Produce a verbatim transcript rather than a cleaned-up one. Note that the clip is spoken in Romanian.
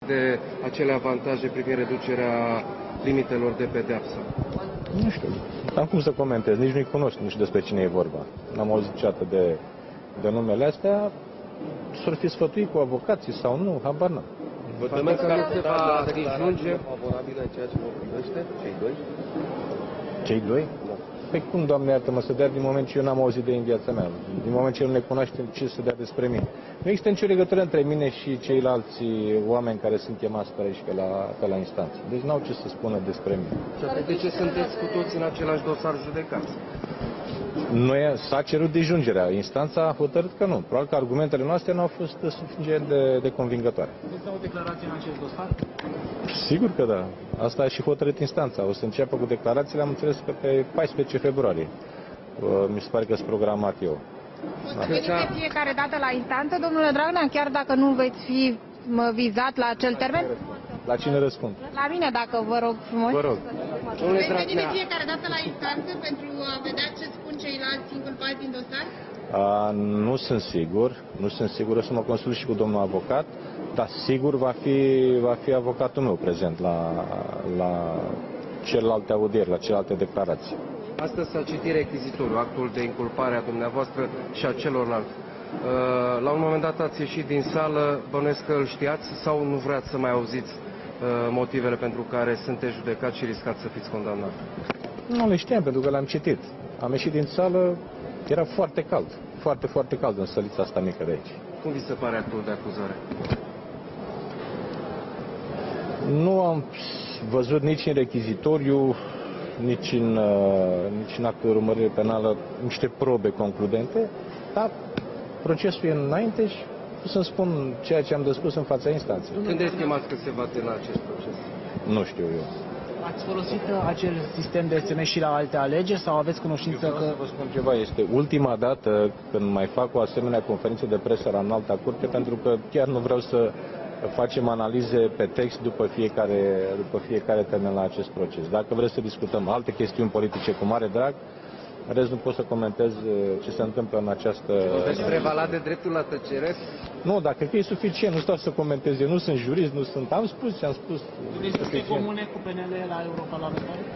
de acele avantaje privind reducerea limitelor de pedeapsă? Nu știu, am cum să comentez, nici nu-i cunosc, nu știu despre cine e vorba. N-am auzit niciodată de, de numele astea, s-or fi sfătuit cu avocații sau nu, habar n-am. Vă temeți că nu se va ajunge favorabilă în ceea ce vă privește, cei doi? Cei doi? Da. Păi cum, Doamne iartă-mă, să dea din moment ce eu n-am auzit de în viața mea, din moment ce el nu ne cunoaște, ce să dea despre mine. Nu există nicio legătură între mine și ceilalți oameni care sunt chemați pe aici, pe la, pe la instanță. Deci n-au ce să spună despre mine. Și atunci de ce sunteți cu toți în același dosar judecați? Noi s-a cerut dijungerea. Instanța a hotărât că nu. Probabil că argumentele noastre nu au fost suficient de, de convingătoare. Veți da o declarație în acest dosar? Sigur că da. Asta a și hotărât instanța. O să înceapă cu declarațiile, am înțeles că pe paisprezece februarie. Mi se pare că sunt programat eu. Da. Veniți de fiecare dată la instanță, domnule Dragnea, chiar dacă nu veți fi vizat la acel termen? La cine răspund? La mine, dacă vă rog frumos. Vă rog. Veți veni de fiecare dată la instanță pentru a vedea ce spun ceilalți inculpați din dosar? A, nu sunt sigur, nu sunt sigur, o să mă consult și cu domnul avocat, dar sigur va fi, va fi avocatul meu prezent la, la celelalte audieri, la celelalte declarații. Astăzi s-a citit rechizitoriu, actul de inculpare a dumneavoastră și a celorlalți. La un moment dat ați ieșit din sală, bănuiesc că îl știați sau nu vreați să mai auziți motivele pentru care sunteți judecați și riscați să fiți condamnat? Nu le știam, pentru că le-am citit. Am ieșit din sală, era foarte cald, foarte, foarte cald în sălița asta mică de aici. Cum vi se pare actul de acuzare? Nu am văzut nici în rechizitoriu, nici în, nici în actul de urmărire penală niște probe concludente, dar procesul e înainte și o să-mi spun ceea ce am de spus în fața instanței. Când estimați că se va termina acest proces? Nu știu eu. Ați folosit acel sistem de S M S și la alte alegeri sau aveți cunoștință eu că... să vă spun ceva, este ultima dată când mai fac o asemenea conferință de presă la înalta curte, pentru că chiar nu vreau să facem analize pe text după fiecare, după fiecare termen la acest proces. Dacă vreți să discutăm alte chestiuni politice cu mare drag, în rest nu pot să comentez ce se întâmplă în această... Veți prevala de dreptul la tăcere? Nu, dacă că e suficient, nu stau să comentez, eu nu sunt jurist, nu sunt... Am spus ce am spus. Vreți să se comune cu P N L la europarlamentare?